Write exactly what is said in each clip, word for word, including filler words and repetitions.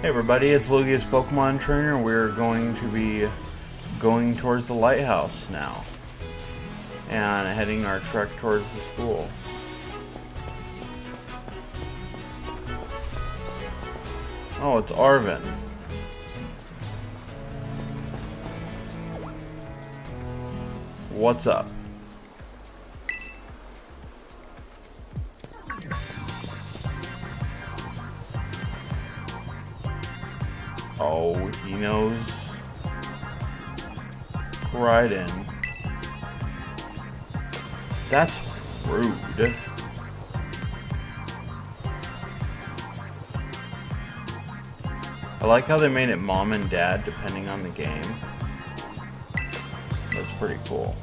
Hey everybody, it's Lugius Pokemon Trainer. We're going to be going towards the lighthouse now and heading our trek towards the school. Oh, it's Arvin. What's up? Oh, he knows Raiden. That's rude. I like how they made it mom and dad depending on the game. That's pretty cool.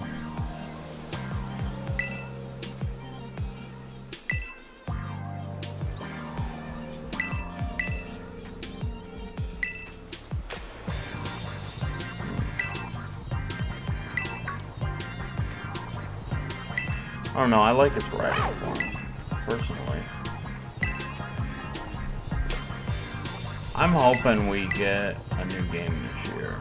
I don't know, I like its riding form, personally. I'm hoping we get a new game this year.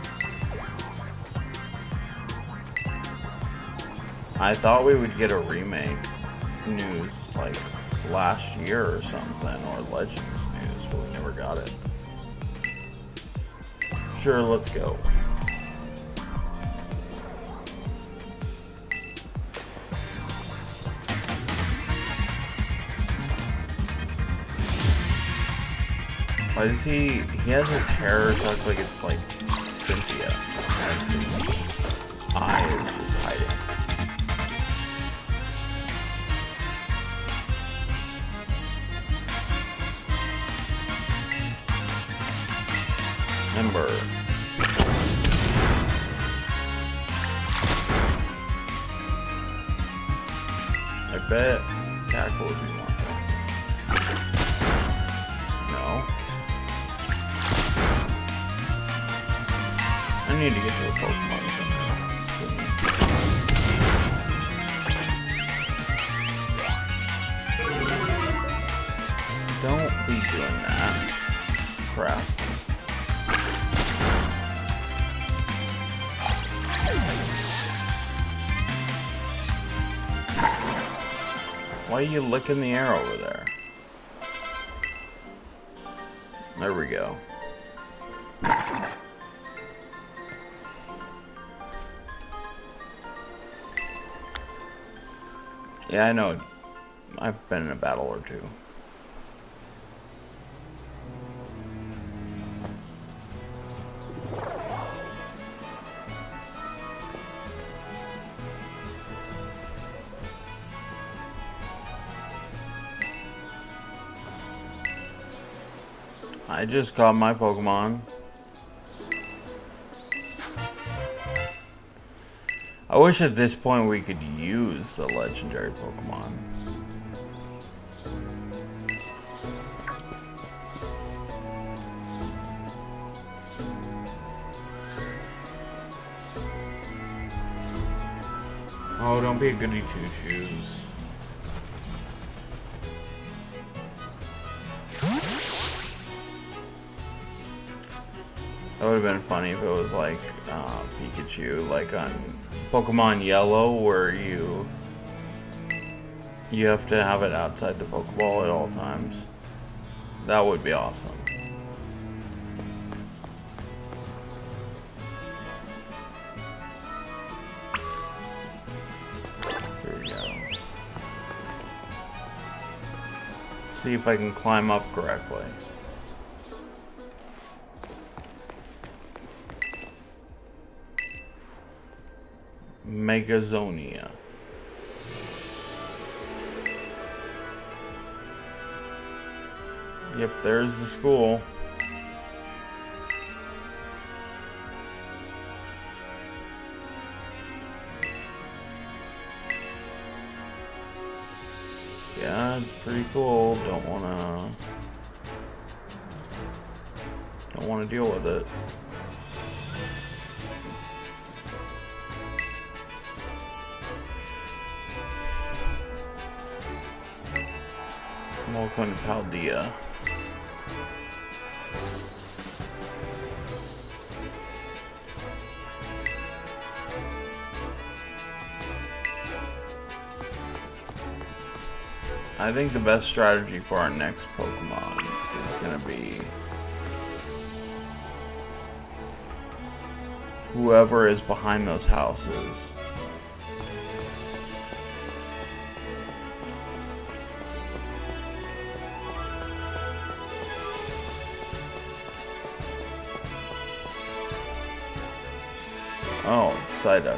I thought we would get a remake news like last year or something, or Legends news, but we never got it. Sure, let's go. Why does he, he has his hair tucked like it's like Cynthia, and his eye is just hiding. Ember. I bet tackle would be more fun. No. I need to get to a Pokemon soon. Don't be doing that. Crap. Why are you licking the air over there? There we go. Yeah, I know. I've been in a battle or two. I just caught my Pokemon. I wish at this point we could use the legendary Pokemon. Oh, don't be a goody two-shoes. That would have been funny if it was like uh, Pikachu, like on Pokemon Yellow, where you you have to have it outside the Pokeball at all times. That would be awesome. Here we go. See if I can climb up correctly. Megazonia. Yep, there's the school. Yeah, it's pretty cool. Don't wanna don't wanna deal with it. Welcome to Paldea. I think the best strategy for our next Pokemon is gonna be whoever is behind those houses. Oh, it's Psyduck.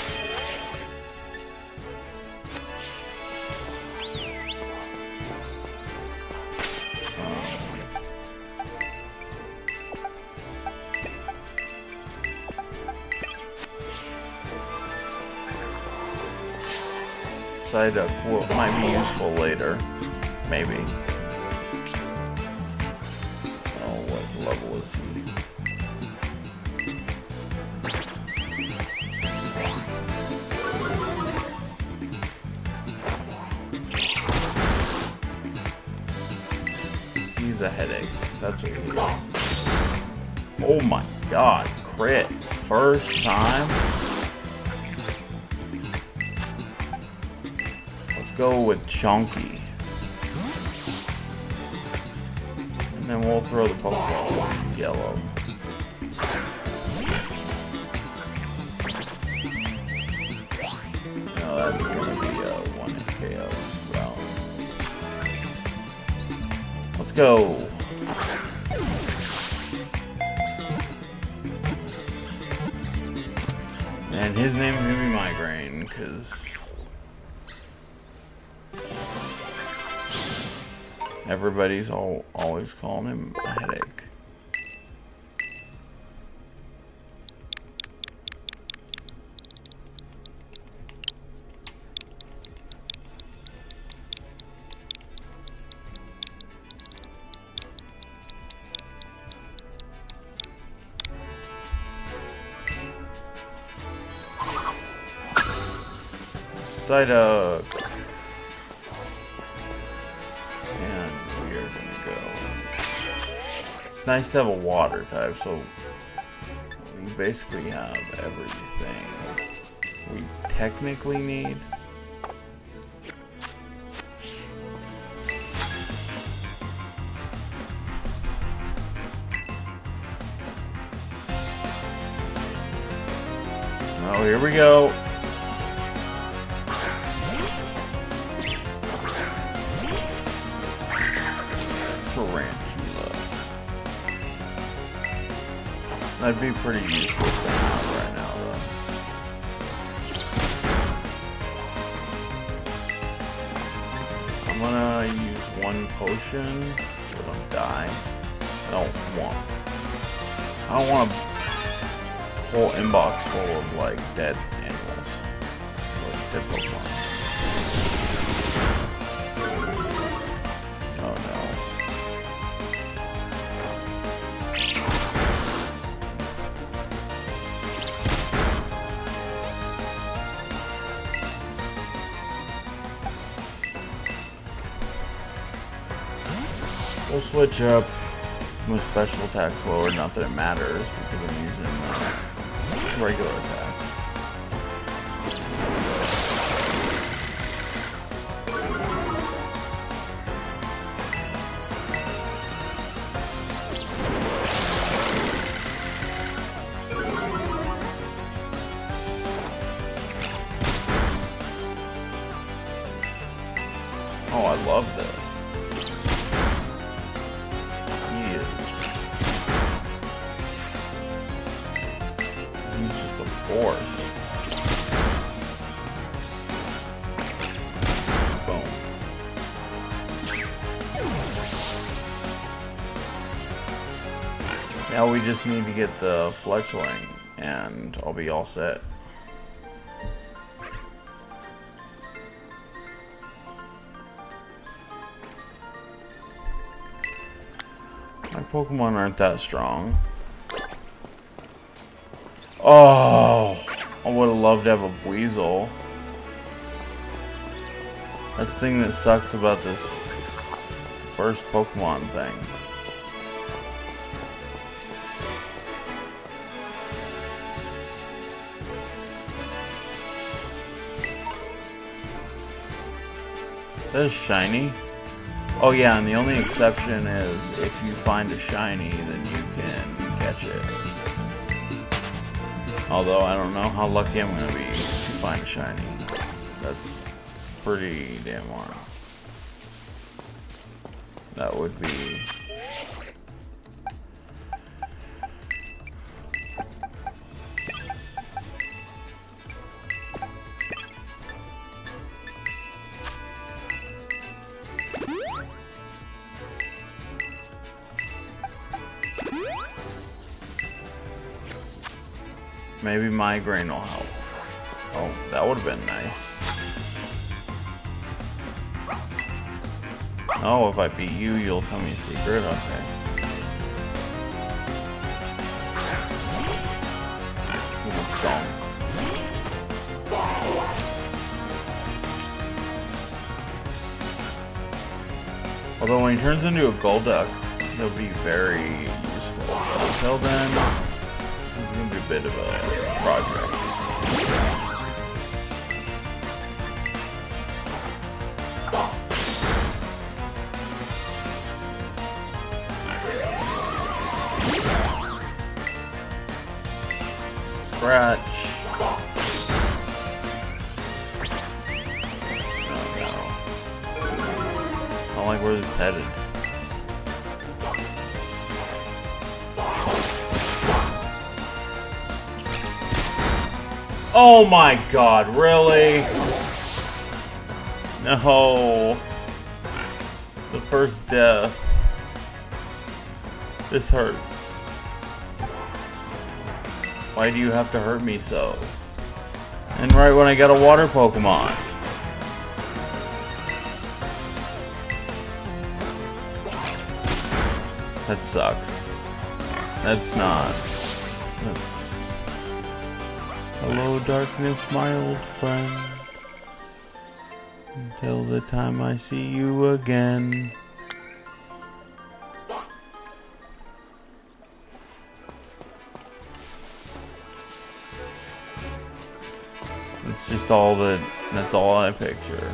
Psyduck will, might be useful later. Maybe. Oh, what level is he? He's a headache. That's what he is. Oh my god. Crit. First time? Let's go with Chunky. And then we'll throw the Pokeball. Yellow. No, that's gonna be a one hit K O as well. Let's go. And his name is gonna be Migraine, because everybody's all, always calling him a headache. Psyduck. And we are gonna go. It's nice to have a water type, so we basically have everything we technically need. Oh, here we go. Tarantula. That'd be pretty useless to have right now, though. I'm gonna use one potion so I don't die. I don't want. I don't want a whole inbox full of like dead animals, like dead Pokemon. We'll switch up my special attacks lower, not that it matters because I'm using uh, regular attack. Oh, I love this. Force. Boom. Now we just need to get the Fletchling and I'll be all set. My Pokemon aren't that strong. Oh, I would have loved to have a Weasel. That's the thing that sucks about this first Pokemon thing. That's shiny. Oh yeah, and the only exception is if you find a shiny, then you can catch it. Although I don't know how lucky I'm gonna be to find a shiny. That's pretty damn hard. That would be... Maybe migraine will help. Oh, that would have been nice. Oh, if I beat you, you'll tell me a secret? Okay. Ooh, song. Although when he turns into a Golduck, he'll be very useful. But until then, it's going to be a bit of a project. Scratch. Oh no. I don't like where this is headed. Oh my god, really? No. The first death. This hurts. Why do you have to hurt me so? And right when I got a water Pokemon. That sucks. That's not. That's... Hello, darkness, my old friend. Until the time I see you again. It's just all that, that's all I picture.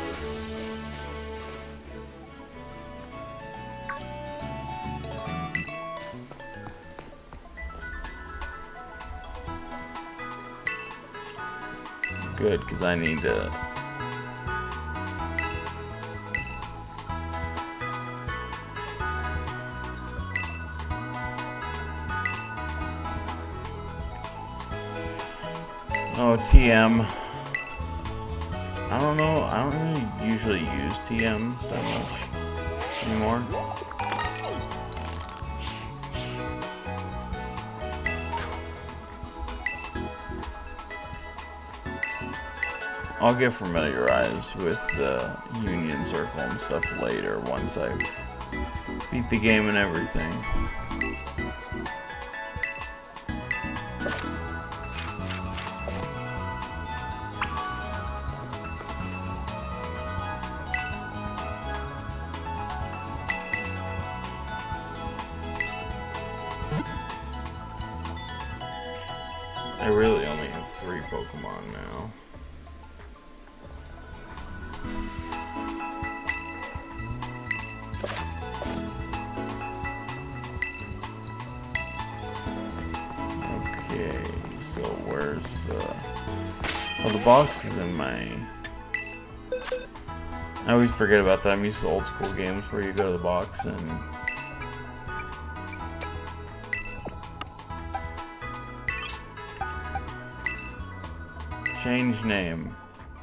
Good, because I need to... Oh, T M. I don't know, I don't really usually use T Ms that much anymore. I'll get familiarized with the Union Circle and stuff later once I beat the game and everything. I really only have three Pokemon now. Okay, so where's the... Oh, the box is in my... I always forget about that. I'm used to old school games where you go to the box and... Change name.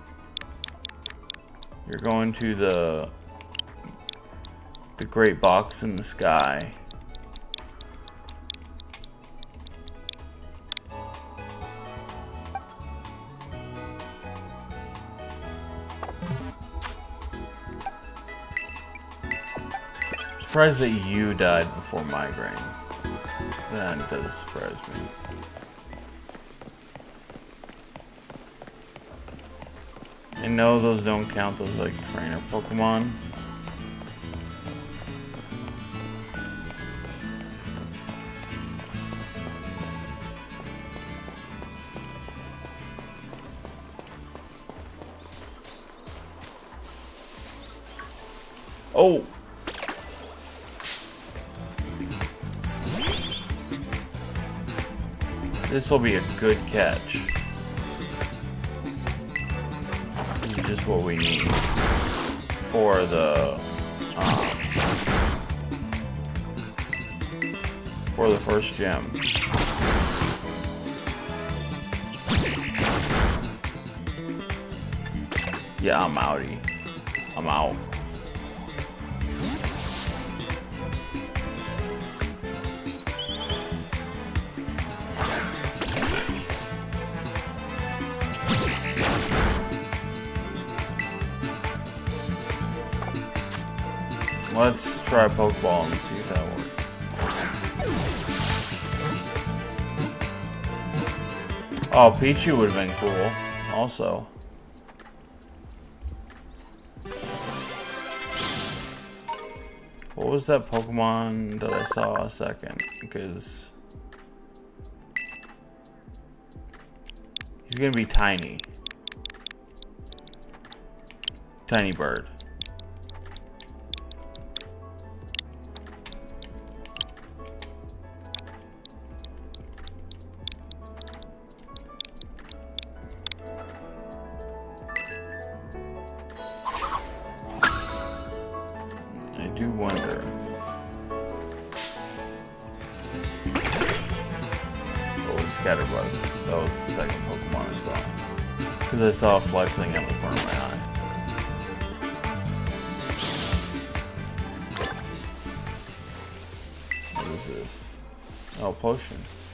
You're going to the... the great box in the sky. Surprised that you died before migraine. That does surprise me. And no, those don't count, those like trainer Pokemon. Oh! This will be a good catch. This is just what we need for the um, for the first gem. Yeah, I'm outie. I'm out. Let's try a Pokeball and see if that works. Oh, Pichu would have been cool, also. What was that Pokemon that I saw a second? Because he's gonna be tiny. Tiny bird. I do wonder. Oh, Scatterbug. That was the second Pokemon I saw. Because I saw flexing in the corner of my eye. What is this? Oh, potion.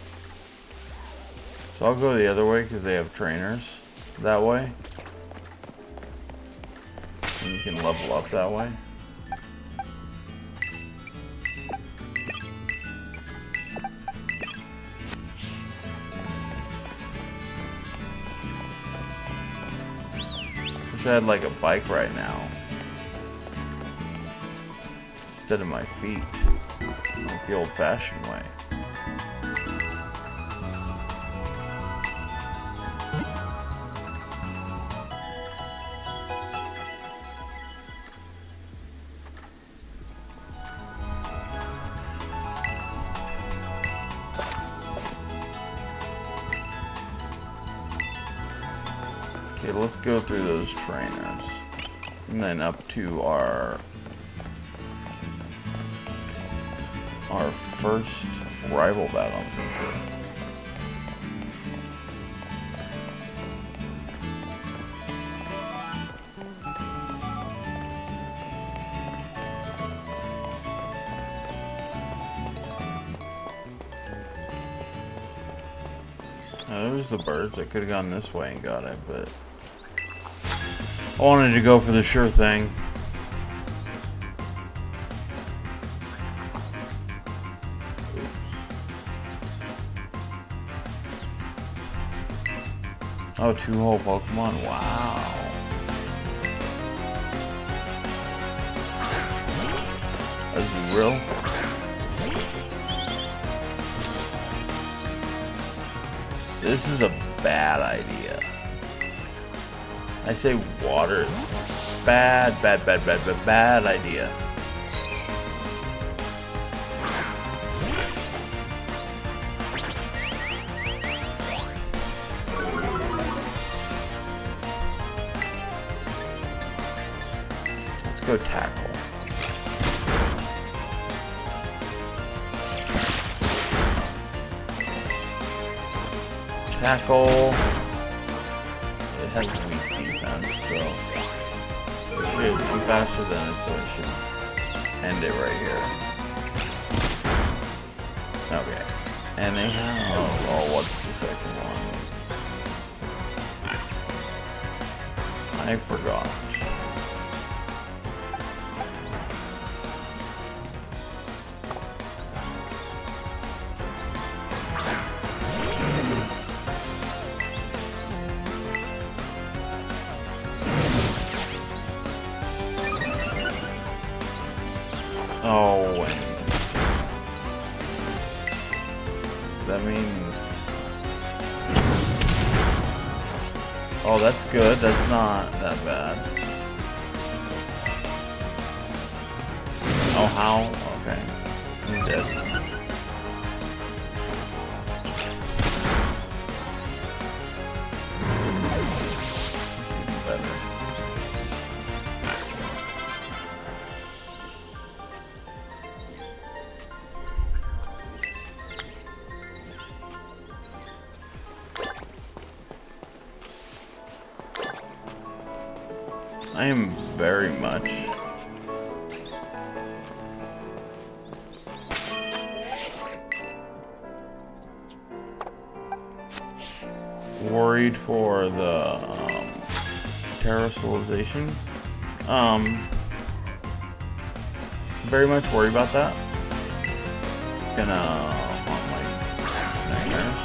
So I'll go the other way because they have trainers that way. And you can level up that way. Wish I had like a bike right now instead of my feet, like the old-fashioned way. Okay, let's go through those trainers. And then up to our our first rival battle, I'm pretty sure. Now, there's the birds. I could have gone this way and got it, but I wanted to go for the sure thing. Oops. Oh, two whole Pokemon? Wow. This is real? This is a bad idea. I say water is bad, bad, bad, bad, bad, bad idea. Let's go tackle. Tackle. It has weak defense, so it should. I'm faster than it, so it should end it right here. Okay. And they have. Oh, what's the second one? I forgot. Oh, and that means. Oh, that's good. That's not that bad. Oh, how? Okay. He's dead. It's even better. I am very much worried for the um, terrestrialization. Um, very much worried about that. It's gonna haunt my nightmares.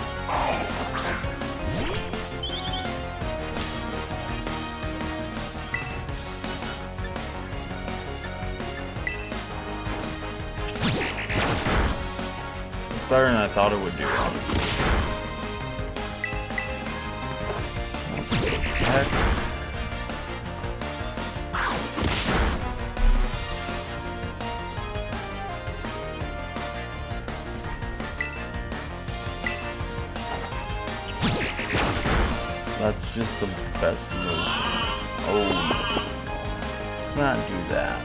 It's better than I thought it would do, honestly. Heck. That's just the best move. Oh, let's not do that.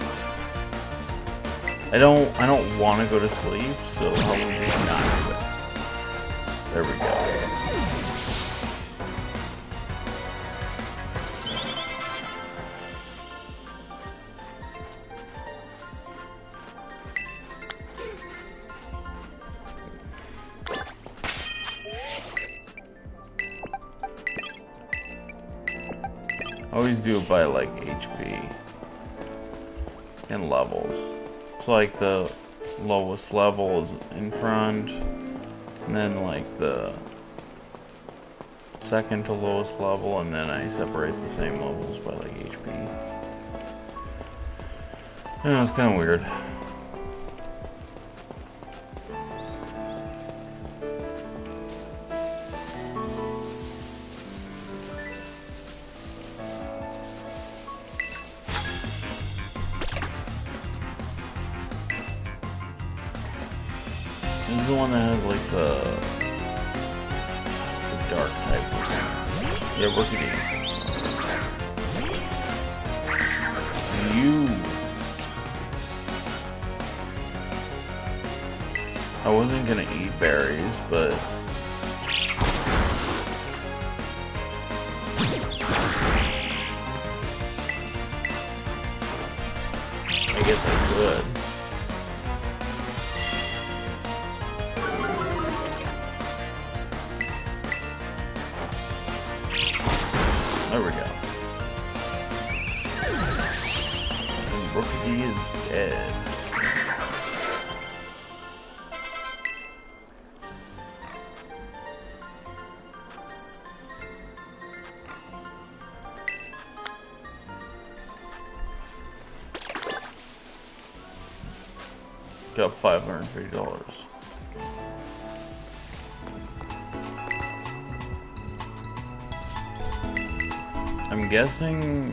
I don't. I don't want to go to sleep, so how about we just not do it? There we go. Always do it by like H P and levels. So like the lowest level is in front, and then like the second to lowest level, and then I separate the same levels by like H P. I know, it's kind of weird. This is the one that has like the, it's the dark type of thing. Yeah, look at it. You. I wasn't gonna eat berries, but I guess I could. There we go. And Rookity is dead. Got five hundred fifty dollars. I'm guessing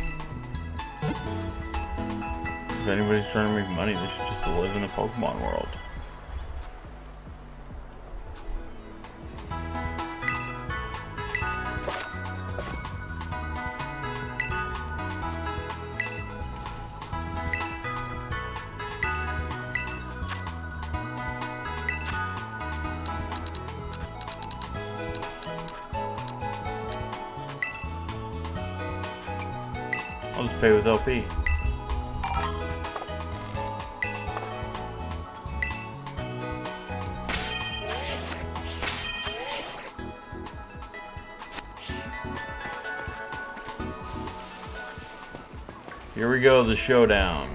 if anybody's trying to make money, they should just live in the Pokemon world. I'll just pay with L P. Here we go, the showdown.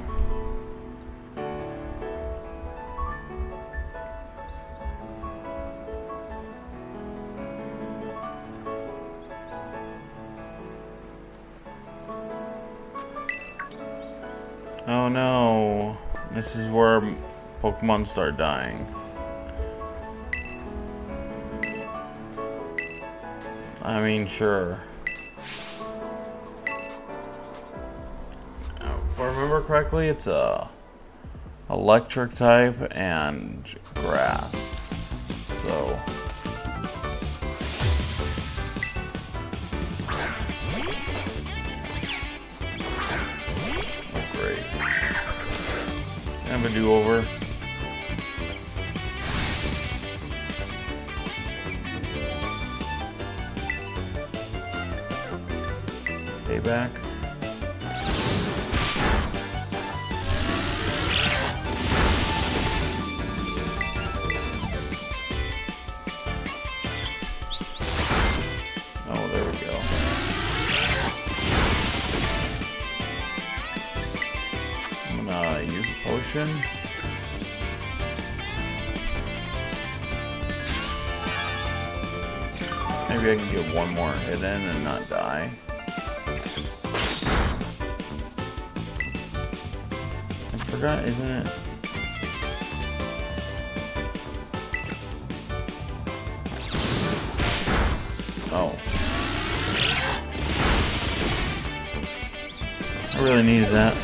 Oh no, this is where Pokemon start dying. I mean, sure. If I remember correctly, it's a electric type and grass. So oh, great. Have a do-over. Payback. Oh, there we go. I'm gonna use a potion. Maybe I can get one more hit in and not die. I forgot, isn't it? Oh. I really needed that.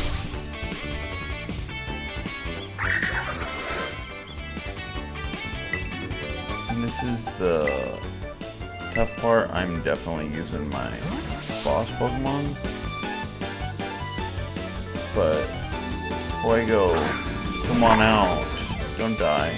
And this is the tough part. I'm definitely using my boss Pokemon. But before I go, come on out. Don't die.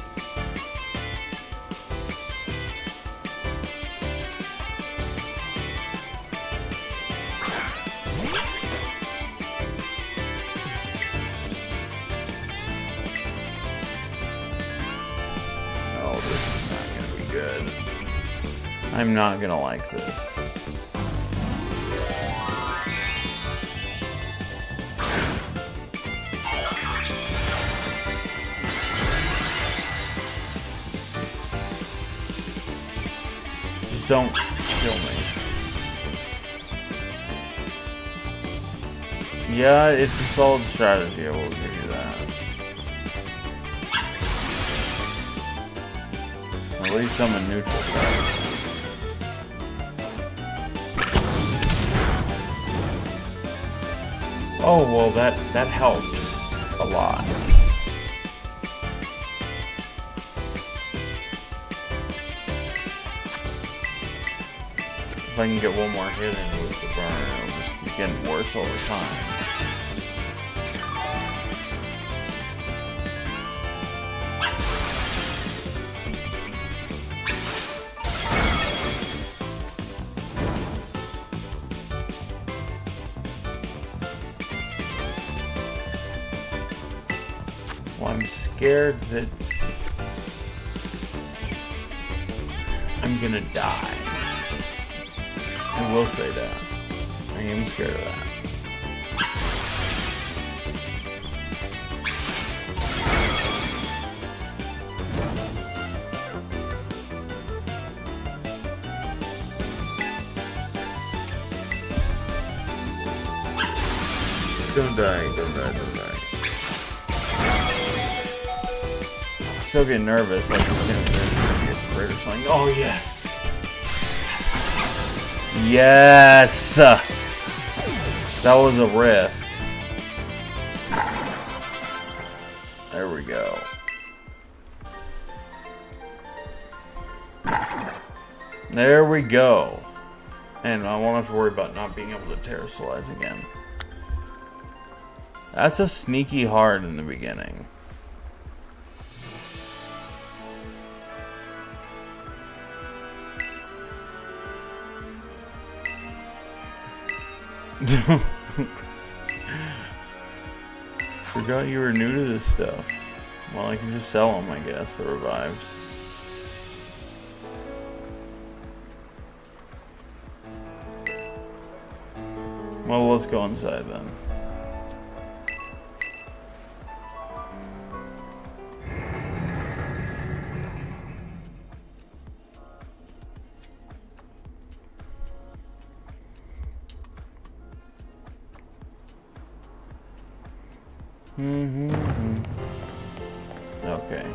Oh, this is not gonna be good. I'm not gonna like this. Just don't kill me. Yeah, it's a solid strategy, I will give you that. At least I'm a neutral side. Oh, well, that, that helps a lot. If I can get one more hit in with the burn, it'll just keep getting worse over time. Well, I'm scared that I'm gonna die. I will say that. I am scared of that. Don't die, don't die, don't die. Still get nervous, like it's gonna, there's gonna be a crit or something. Oh yes! Yes! That was a risk. There we go. There we go. And I won't have to worry about not being able to terrasilize again. That's a sneaky hard in the beginning. Forgot you were new to this stuff. Well, I can just sell them, I guess, the revives. Well, let's go inside then. Mm-hmm. Okay.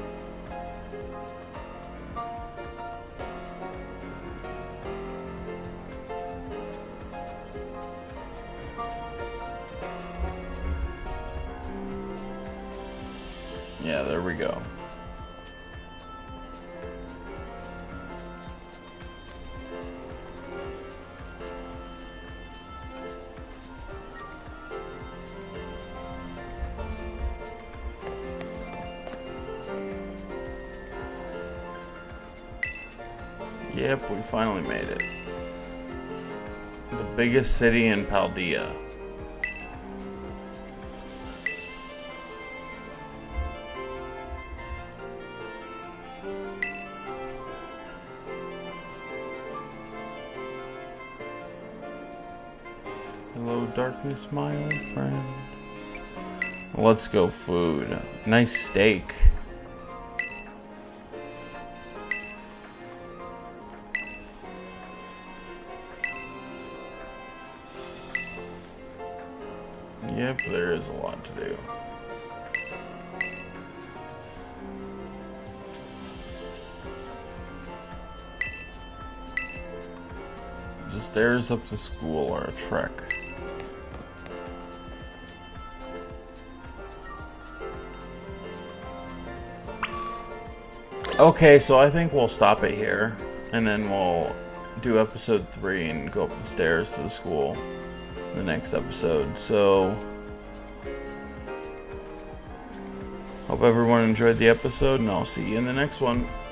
Yeah, there we go. Yep, we finally made it. The biggest city in Paldea. Hello, darkness, my old friend. Let's go food. Nice steak. Yep, there is a lot to do. The stairs up to school are a trek. Okay, so I think we'll stop it here, and then we'll do episode three and go up the stairs to the school in the next episode. So, hope everyone enjoyed the episode, and I'll see you in the next one.